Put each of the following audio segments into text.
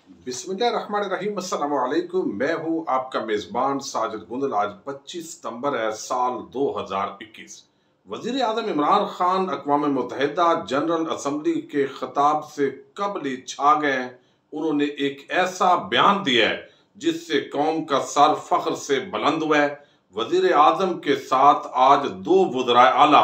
बिस्मिल्लाहिर्रहमानिर्रहीम, अस्सलाम वालेकुम। मैं हूँ आपका मेज़बान साजिद गुंदल। आज 25 सितंबर है, साल 2021। वज़ीर आज़म इमरान खान अक़वाम मुत्तहिदा जनरल असम्बली के खिताब से कबल छा गए। उन्होंने एक ऐसा बयान दिया है जिससे कौम का सर फख्र से बुलंद हुआ है। वज़ीर आज़म के साथ आज दो वज़राए आला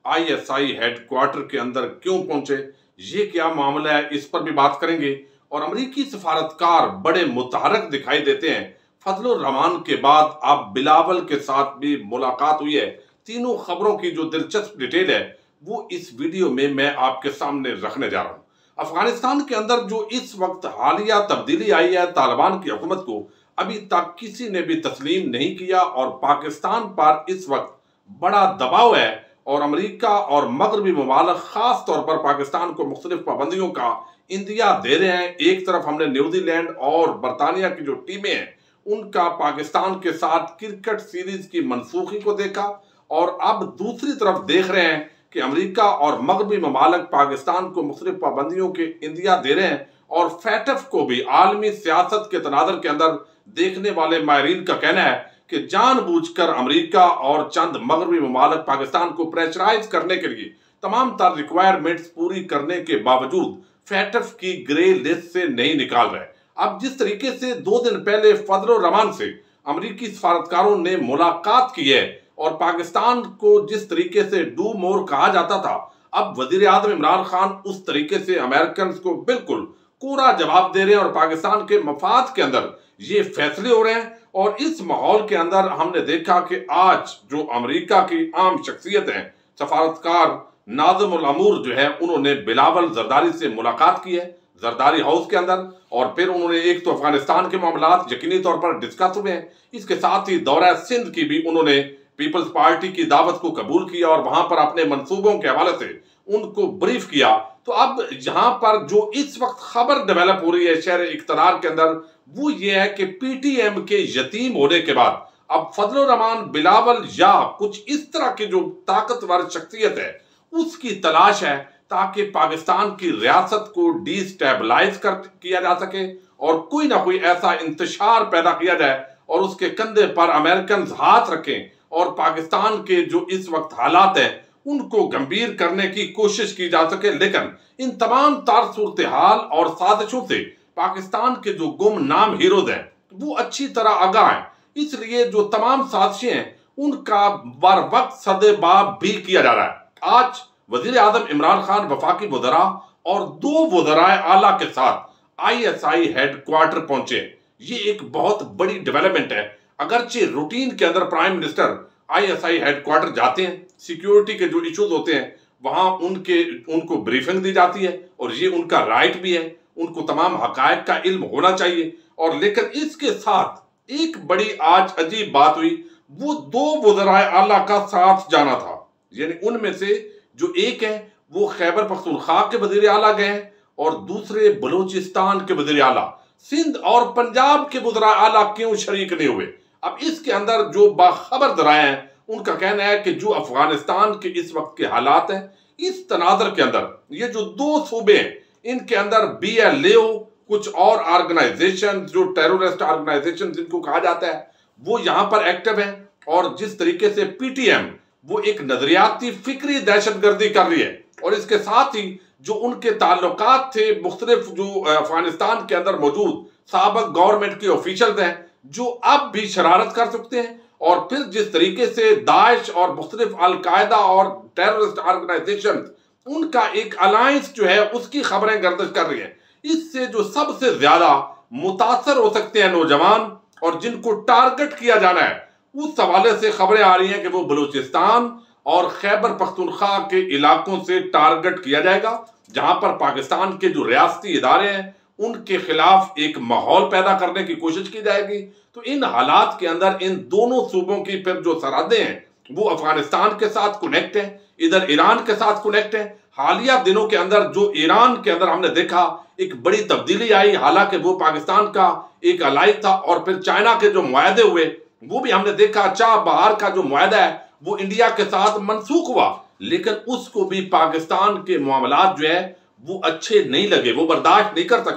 ISI हेडक्वार्टर के अंदर क्यों पहुंचे, ये क्या मामला है, इस पर भी बात करेंगे। और अमरीकी सफारतकार बड़े मुतहरक दिखाई देते हैं। फजलुर रहमान के बाद अब बिलावल के साथ भी मुलाकात हुई है। तीनों खबरों की जो दिलचस्प डिटेल है वो इस वीडियो में मैं आपके सामने रखने जा रहा हूं। अफगानिस्तान के अंदर जो इस वक्त हालिया तब्दीली आई है, तालिबान की हुकूमत को अभी तक किसी ने भी तस्लीम नहीं किया और पाकिस्तान पर इस वक्त बड़ा दबाव है। और अमरीका और मगरबी ममालिक खास तौर पर पाकिस्तान को मुख्तलिफ पाबंदियों का इंदिया दे रहे हैं। एक तरफ हमने न्यूजीलैंड और बरतानिया की जो टीमें हैं उनका पाकिस्तान के साथ क्रिकेट सीरीज की मनसूखी को देखा, और अब दूसरी तरफ देख रहे हैं कि अमरीका और मगरबी ममालिक पाकिस्तान को मुख्तलिफ पाबंदियों के इंदिया दे रहे हैं। और फैटफ को भी आलमी सियासत के तनादर के अंदर देखने वाले माहिरीन का कहना है कि जानबूझकर अमरीका और चंद मगरबी ममालिक पाकिस्तान को प्रेशराइज करने के लिए तमाम तर रिक्वायरमेंट्स पूरी करने के बावजूद फैटफ की ग्रे लिस्ट से नहीं निकाल रहे। अब जिस तरीके से 2 दिन पहले फजलुर रहमान से अमरीकी सफारतकारों ने मुलाकात की है और पाकिस्तान को जिस तरीके से डू मोर कहा जाता था, अब वजीर आज़म इमरान खान उस तरीके से अमेरिकन को बिल्कुल कोरा जवाब दे रहे हैं और पाकिस्तान के मफाद के अंदर ये फैसले हो रहे हैं। और इस माहौल के अंदर हमने देखा कि आज जो अमेरिका की आम शख्सियत हैं, सफारतकार नाज़िमुल अमूर जो है, उन्होंने बिलावल जरदारी से मुलाकात की है जरदारी हाउस के अंदर। और फिर उन्होंने एक तो अफगानिस्तान के मामलात यकीनी तौर पर डिस्कस हुए हैं, इसके साथ ही दौरा सिंध की भी उन्होंने पीपल्स पार्टी की दावत को कबूल किया और वहां पर अपने मंसूबों के हवाले से उनको ब्रीफ किया। तो अब यहाँ पर जो इस वक्त खबर डेवलप हो रही है शहर इख्तियार के अंदर वो ये है कि PTM के यतीम होने के बाद अब फजलुर रहमान, बिलावल या कुछ इस तरह की जो ताकतवर शख्सियत है उसकी तलाश है ताकि पाकिस्तान की रियासत को डिस्टेबलाइज किया जा सके और कोई ना कोई ऐसा इंतशार पैदा किया जाए और उसके कंधे पर अमेरिकन हाथ रखें और पाकिस्तान के जो इस वक्त हालात है उनको गंभीर करने की कोशिश की जा सके। लेकिन इन तमाम तार सूरत हाल और साजिशों से पाकिस्तान के जो गुमनाम हीरोज हैं वो अच्छी तरह आगाह हैं, इसलिए जो तमाम साजिशें हैं उनका बर वक्त सदेबाब भी किया जा रहा है। आज वजीर आजम इमरान खान वफाकी वज़रा और 2 वज़राए आला के साथ ISI हेडक्वार्टर पहुंचे। ये एक बहुत बड़ी डेवलपमेंट है। अगरचे रूटीन के अंदर प्राइम मिनिस्टर ISI हेडक्वार्टर जाते हैं, सिक्योरिटी के जो इश्यूज होते हैं वहां उनको ब्रीफिंग दी जाती है और ये उनका राइट भी है, उनको तमाम हकायक का इल्म होना चाहिए। और लेकिन इसके साथ एक बड़ी आज अजीब बात हुई, वो 2 वज़राए आला का साथ जाना था। यानी उनमें से जो एक है वो खैबर पख्तूनख्वा के वज़ीर आला गए हैं और दूसरे बलूचिस्तान के वज़ीर आला। सिंध और पंजाब के वज़ीर आला क्यों शरीक नहीं हुए? अब इसके अंदर जो बाखबर दराए हैं उनका कहना है कि जो अफगानिस्तान के इस वक्त के हालात हैं, इस तनाजर के अंदर ये जो 2 सूबे हैं इनके अंदर BLO, कुछ और ऑर्गेनाइजेशन जो टेररिस्ट ऑर्गेनाइजेशन जिनको कहा जाता है वो यहाँ पर एक्टिव हैं। और जिस तरीके से PTM वो एक नजरियाती फिक्री दहशतगर्दी कर रही है और इसके साथ ही जो उनके ताल्लुकात थे मुख्तलिफ जो अफगानिस्तान के अंदर मौजूद साबिक गवर्नमेंट के ऑफिशियल हैं जो अब भी शरारत कर सकते हैं। और फिर जिस तरीके से दाइश और मुख्तलिफ अलकायदा और टेररिस्ट ऑर्गेनाइजेशन उनका एक अलायंस जो है उसकी खबरें गर्दिश कर रही है। इससे जो सबसे ज्यादा मुतासर हो सकते हैं नौजवान और जिनको टारगेट किया जाना है, उस हवाले से खबरें आ रही हैं कि वो बलूचिस्तान और खैबर पख्तूनख्वा के इलाकों से टारगेट किया जाएगा, जहां पर पाकिस्तान के जो रियासती इदारे हैं उनके खिलाफ एक माहौल पैदा करने की कोशिश की जाएगी। तो इन हालात के अंदर इन दोनों सूबों की फिर जो सरहदें हैं वो अफगानिस्तान के साथ कनेक्ट है, इधर ईरान के साथ कनेक्ट है। हालिया दिनों के अंदर जो ईरान के अंदर हमने देखा एक बड़ी तब्दीली आई, हालांकि वो पाकिस्तान का एक अलाई था। और फिर चाइना के जो मुआहदे हुए वो भी हमने देखा, चाह बहार का जो मुआहदा है वो इंडिया के साथ मनसूख हुआ, लेकिन उसको भी पाकिस्तान के मामलात जो है वो अच्छे नहीं लगे, वो बर्दाश्त नहीं कर सका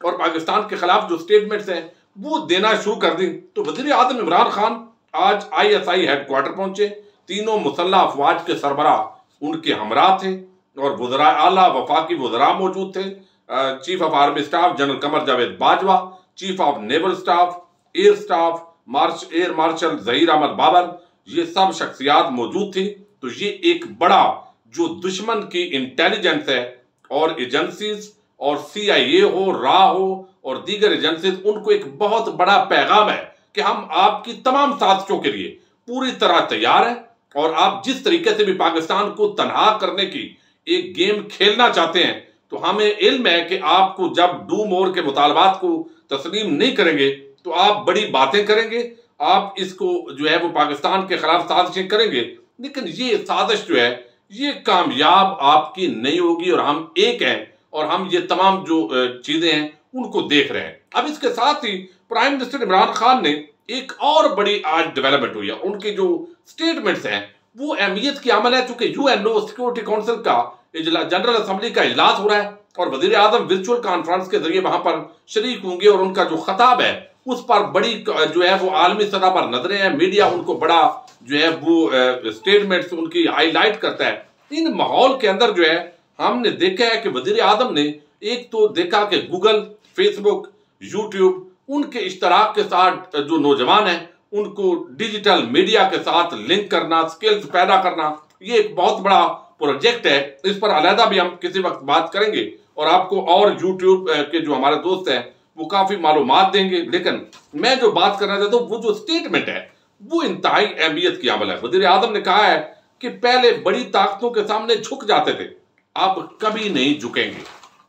और पाकिस्तान के खिलाफ जो स्टेटमेंट्स हैं वो देना शुरू कर दी। तो वजीर आजम इमरान खान आज ISI हेडक्वार्टर पहुंचे। तीनों मुसल्लह अफवाज के सरबराह उनके हमरा थे और वज़रा आला वफाकी वज़रा मौजूद थे। Chief of army staff general Qamar Javed Bajwa, chief of naval staff, air staff, air marshal Zaheer Ahmad Babar, ये सब शख्सियात मौजूद थी। तो ये एक बड़ा जो दुश्मन की इंटेलिजेंस है और एजेंसीज और CIA हो, रा हो और दीगर एजेंसीज, उनको एक बहुत बड़ा पैगाम है कि हम आपकी तमाम साजिशों के लिए पूरी तरह तैयार हैं और आप जिस तरीके से भी पाकिस्तान को तनहा करने की एक गेम खेलना चाहते हैं, तो हमें इल्म है कि आपको जब डू मोर के मुतालबात को तस्लीम नहीं करेंगे तो आप बड़ी बातें करेंगे, आप इसको जो है वो पाकिस्तान के खिलाफ साजिशें करेंगे, लेकिन ये साजिश जो है ये कामयाब आपकी नहीं होगी और हम एक हैं और हम ये तमाम जो चीजें हैं उनको देख रहे हैं। अब इसके साथ ही प्राइम मिनिस्टर इमरान खान ने एक और बड़ी आज डेवलपमेंट हुई है। उनके जो स्टेटमेंट्स हैं वो अहमियत की अमल है, चूंकि UNO सिक्योरिटी काउंसिल का जनरल असेंबली का इजलास हो रहा है और वजीर आजम वर्चुअल कॉन्फ्रेंस के जरिए वहां पर शरीक होंगे और उनका जो खताब है उस पर बड़ी जो है वो आलमी सतह पर नजरें हैं, मीडिया उनको बड़ा जो है वो स्टेटमेंट्स उनकी हाईलाइट करता है। इन माहौल के अंदर जो है हमने देखा है कि वजीर आजम ने एक तो देखा कि गूगल, फेसबुक, यूट्यूब, उनके इश्तराक के साथ जो नौजवान हैं उनको डिजिटल मीडिया के साथ लिंक करना, स्किल्स पैदा करना, ये एक बहुत बड़ा प्रोजेक्ट है। इस पर अलहदा भी हम किसी वक्त बात करेंगे और आपको और यूट्यूब के जो हमारे दोस्त हैं वो काफी मालूमात देंगे। लेकिन मैं जो बात करना चाहता हूँ वो जो स्टेटमेंट है वो इंतहाई अहमियत की अमल है। वजीर आजम ने कहा है कि पहले बड़ी ताकतों के सामने झुक जाते थे, अब कभी नहीं झुकेंगे।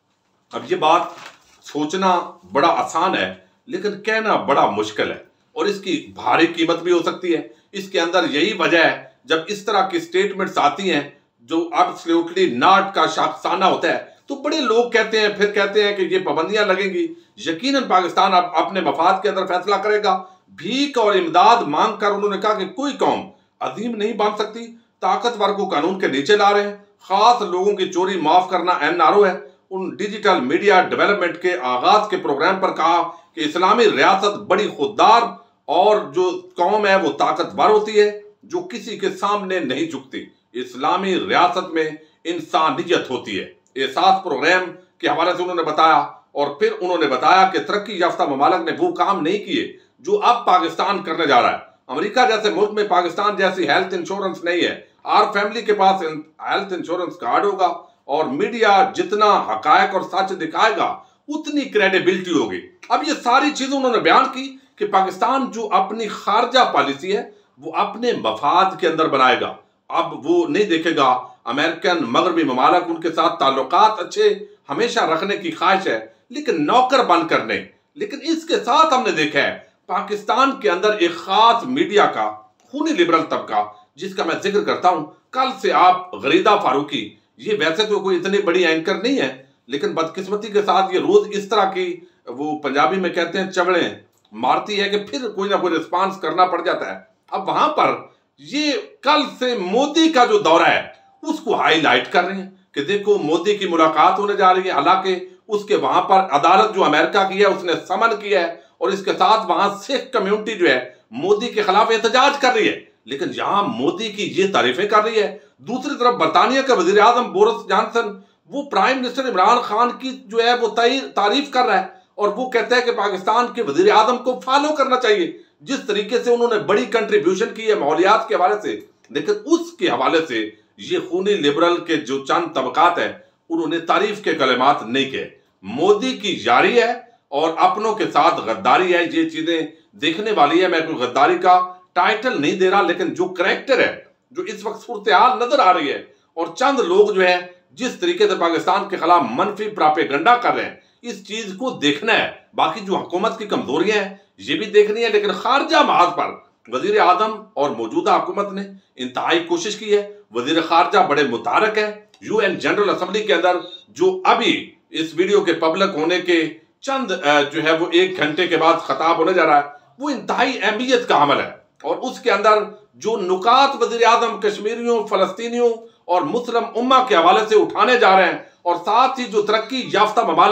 अब ये बात सोचना बड़ा आसान है लेकिन कहना बड़ा मुश्किल है और इसकी भारी कीमत भी हो सकती है। इसके अंदर यही वजह है जब इस तरह की स्टेटमेंट्स आती हैं जो एब्सोल्युटली नॉट का शाखसाना होता है तो बड़े लोग कहते हैं, फिर कहते हैं कि ये पाबंदियां लगेंगी, यकीनन पाकिस्तान अब अपने मफाद के अंदर फैसला करेगा। भीख और इमदाद मांग कर उन्होंने कहा कि कोई कौम अजीम नहीं बन सकती, ताकतवर को कानून के नीचे ला रहे हैं, खास लोगों की चोरी माफ करना NRO है। उन डिजिटल मीडिया डेवलपमेंट के आगाज के प्रोग्राम पर कहा कि इस्लामी रियासत बड़ी खुददार और जो कौम है वो ताकतवर होती है जो किसी के सामने नहीं झुकती। इस्लामी रियासत में इंसानियत होती है। एहसास प्रोग्राम के हवाले से उन्होंने बताया और फिर उन्होंने बताया कि तरक्की याफ्ता ममालिक ने वो काम नहीं किए जो अब पाकिस्तान करने जा रहा है। अमेरिका जैसे मुल्क में पाकिस्तान जैसी हेल्थ इंश्योरेंस नहीं है। हर फैमिली के पास हेल्थ इंश्योरेंस कार्ड होगा और मीडिया जितना हकायक और सच दिखाएगा उतनी क्रेडिबिलिटी होगी। अब ये सारी चीजें उन्होंने बयान की कि पाकिस्तान जो अपनी खारजा पॉलिसी है वो अपने मफाद के अंदर बनाएगा। अब वो नहीं देखेगा अमेरिकन मगरबी ममालिक उनके साथ ताल्लुकात अच्छे हमेशा रखने की ख्वाहिश है लेकिन नौकर बन कर नहीं। लेकिन इसके साथ हमने देखा है पाकिस्तान के अंदर एक खास मीडिया का खूनी लिबरल तबका जिसका मैं जिक्र करता हूं। कल से आप गरीदा फारूकी, ये वैसे तो कोई इतनी बड़ी एंकर नहीं है लेकिन बदकिस्मती के साथ ये रोज इस तरह की वो पंजाबी में कहते हैं चवड़े मारती है कि फिर कोई ना कोई रिस्पांस करना पड़ जाता है। अब वहां पर ये कल से मोदी का जो दौरा है उसको हाईलाइट कर रहे हैं कि देखो मोदी की मुलाकात होने जा रही है। हालांकि उसके वहां पर अदालत जो अमेरिका की है उसने समन किया है और इसके साथ वहां सिख कम्युनिटी जो है मोदी के खिलाफ एहतजाज कर रही है, लेकिन यहां मोदी की ये तारीफें कर रही है। दूसरी तरफ बरतानिया का वजीर आजम बोरिस जॉनसन वो प्राइम मिनिस्टर इमरान खान की जो है वो तारीफ कर रहा है और वो कहता है कि पाकिस्तान के वजीर आजम को फॉलो करना चाहिए जिस तरीके से उन्होंने बड़ी कंट्रीब्यूशन की है माहौलियात के हवाले से। लेकिन उसके हवाले से ये खूनी लिबरल के जो चंद तबकात है उन्होंने तारीफ के कलिमात नहीं किए। मोदी की जारी है और अपनों के साथ गद्दारी है, ये चीजें देखने वाली है। मैं कोई गद्दारी का टाइटल नहीं दे रहा लेकिन जो करैक्टर है जो इस वक्त सूरत हाल नजर आ रही है और चंद लोग जो है जिस तरीके से पाकिस्तान के खिलाफ मनफी प्रापेगंडा कर रहे हैं इस चीज को देखना है। बाकी जो हुकूमत की कमजोरियां हैं ये भी देखनी है, लेकिन खारजा महाज पर वजीर आजम और मौजूदा हुकूमत ने इंतहाई कोशिश की है। वजीर खारजा बड़े मुतारक है। UN जनरल असेंबली के अंदर जो अभी इस वीडियो के पब्लिक होने के चंद जो है वो 1 घंटे के बाद खताब होने जा रहा है वो इंतहाई अहमियत का अमल है और उसके अंदर जो नुकात वजीर आजम कश्मीरियों, फलस्तीनियों और मुस्लिम उम्मा के हवाले से उठाने जा रहे हैं और साथ ही जो तरक्की याफ्ता ममालिक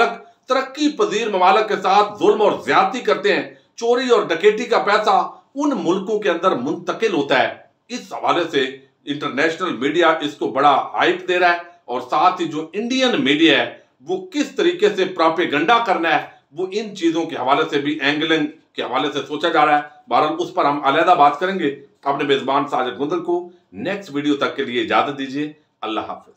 तरक्की पजीर ममालिक के साथ जुल्म और ज्यादती करते हैं, चोरी और डकैती का पैसा उन मुल्कों के अंदर मुंतकिल होता है। इस हवाले से इंटरनेशनल मीडिया इसको बड़ा हाइप दे रहा है और साथ ही जो इंडियन मीडिया है वो किस तरीके से प्रोपेगेंडा करना है वो इन चीजों के हवाले से भी एंगलिंग के हवाले से सोचा जा रहा है। बहरहाल उस पर हम अलहदा बात करेंगे। अपने मेजबान साजिद गुंदल को नेक्स्ट वीडियो तक के लिए इजाजत दीजिए। अल्लाह हाफिज।